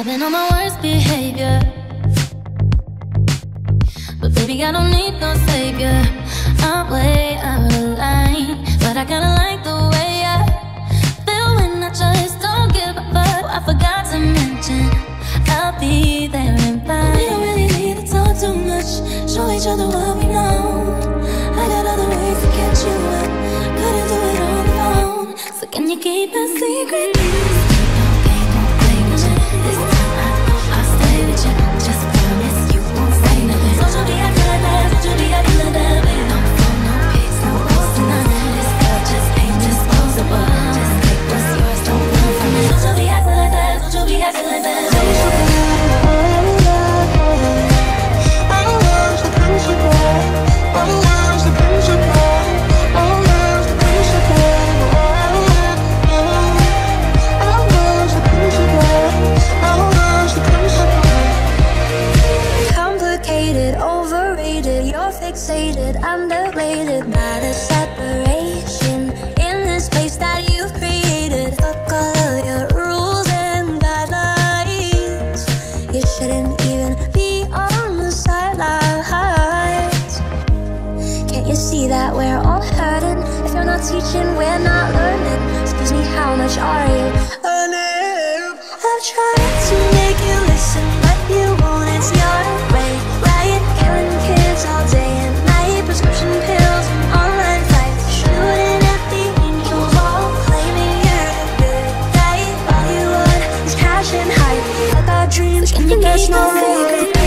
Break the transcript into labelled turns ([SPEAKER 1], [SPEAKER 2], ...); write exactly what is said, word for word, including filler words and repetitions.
[SPEAKER 1] I've been on my worst behavior, but baby, I don't need no savior. I'm way out of line, but I kinda like the way I feel when I just don't give a fuck. I forgot to mention I'll be there in time. We don't really need to talk too much, show each other what we know. I got other ways to catch you up, couldn't do it on the phone. So can you keep a secret? This time I know I'll stay with you. Just promise you won't say nothing. Don't you be acting like that, don't you be acting like that. Baby, don't phone, no pics, no posts, none. This girl just ain't disposable. Just take what's yours, don't run from it. Don't you be acting like that, don't you be acting like that.
[SPEAKER 2] Fixated, underrated by the separation in this place that you've created. Fuck all of your rules and guidelines. You shouldn't even be on the sidelines. Can't you see that we're all hurting? If you're not teaching, we're not learning. Excuse me, how much are you earning? I've tried to make you listen, but you won't. It's your way. Riot, killing kids all day. Prescription pills and online fights, shooting at the angels, all claiming you're a good guy. All you want is cash and hype. I got dreams, and there's no regret.